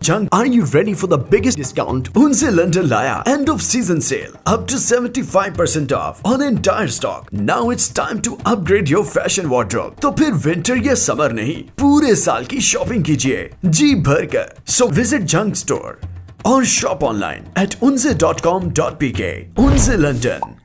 Jhang, are you ready for the biggest discount Unze London लाया? End of season sale, up to 75% off on entire stock. Now it's time to upgrade your fashion wardrobe. तो फिर winter या summer नहीं, पूरे साल की shopping कीजिए जी भर कर. So visit Jhang store or shop online at unze.com.pk. Unze London.